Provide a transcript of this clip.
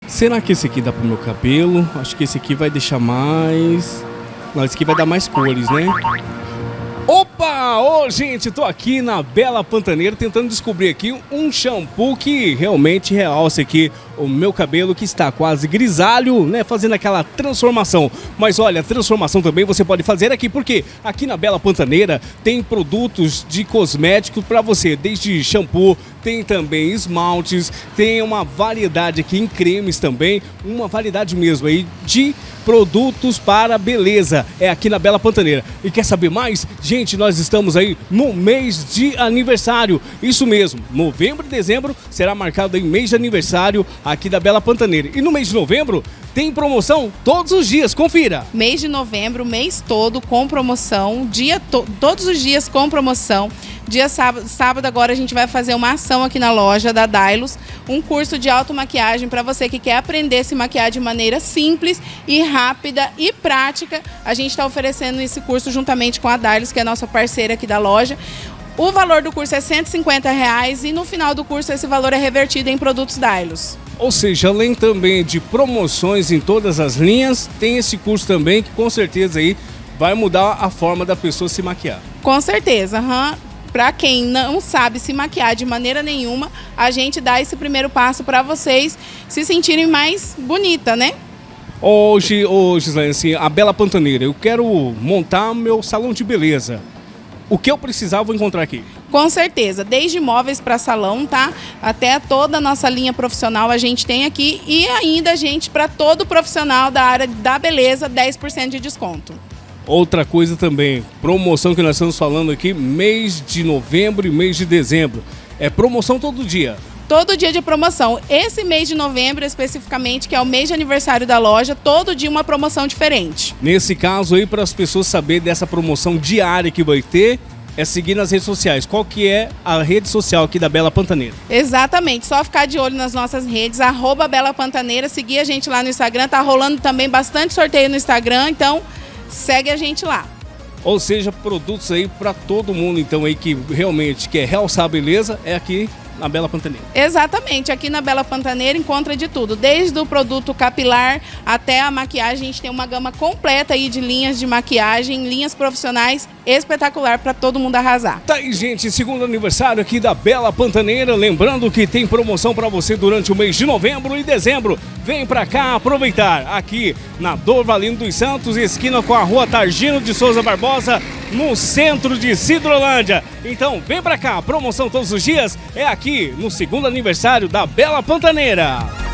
Será que esse aqui dá pro meu cabelo? Acho que esse aqui vai deixar mais... Não, esse aqui vai dar mais cores, né? Opa! Ô, gente, tô aqui na Bela Pantaneira tentando descobrir aqui um shampoo que realmente realça aqui o meu cabelo, que está quase grisalho, né? Fazendo aquela transformação. Mas olha, a transformação também você pode fazer aqui, porque aqui na Bela Pantaneira tem produtos de cosméticos para você, desde shampoo, tem também esmaltes, tem uma variedade aqui em cremes também, uma variedade mesmo aí de produtos para beleza, é aqui na Bela Pantaneira. E quer saber mais? Gente, nós estamos aí no mês de aniversário, isso mesmo, novembro e dezembro será marcado aí mês de aniversário aqui da Bela Pantaneira. E no mês de novembro tem promoção todos os dias, confira! Mês de novembro, mês todo com promoção, todos os dias com promoção. Dia sábado agora a gente vai fazer uma ação aqui na loja da Dailos, um curso de automaquiagem para você que quer aprender a se maquiar de maneira simples e rápida e prática. A gente está oferecendo esse curso juntamente com a Dailos, que é a nossa parceira aqui da loja. O valor do curso é R$150 e no final do curso esse valor é revertido em produtos Dailos. Ou seja, além também de promoções em todas as linhas, tem esse curso também que com certeza aí vai mudar a forma da pessoa se maquiar. Com certeza, Para quem não sabe se maquiar de maneira nenhuma, a gente dá esse primeiro passo para vocês se sentirem mais bonita, né? Hoje, Gislaine, assim, a Bela Pantaneira, eu quero montar meu salão de beleza. O que eu precisar, eu vou encontrar aqui. Com certeza, desde móveis para salão, tá? Até toda a nossa linha profissional a gente tem aqui e ainda a gente, para todo profissional da área da beleza, 10% de desconto. Outra coisa também, promoção que nós estamos falando aqui, mês de novembro e mês de dezembro. É promoção todo dia. Todo dia de promoção. Esse mês de novembro, especificamente, que é o mês de aniversário da loja, todo dia uma promoção diferente. Nesse caso aí, para as pessoas saberem dessa promoção diária que vai ter, é seguir nas redes sociais. Qual que é a rede social aqui da Bela Pantaneira? Exatamente, só ficar de olho nas nossas redes, @Bela Pantaneira, seguir a gente lá no Instagram, tá rolando também bastante sorteio no Instagram, então segue a gente lá. Ou seja, produtos aí para todo mundo, então aí que realmente quer realçar a beleza, é aqui na Bela Pantaneira. Exatamente, aqui na Bela Pantaneira encontra de tudo, desde o produto capilar até a maquiagem. A gente tem uma gama completa aí de linhas de maquiagem, linhas profissionais, espetacular para todo mundo arrasar. Tá aí, gente, segundo aniversário aqui da Bela Pantaneira, lembrando que tem promoção para você durante o mês de novembro e dezembro. Vem para cá aproveitar, aqui na Dorvalino dos Santos, esquina com a Rua Targino de Souza Barbosa, no centro de Sidrolândia. Então vem para cá, promoção todos os dias é aqui no segundo aniversário da Bela Pantaneira.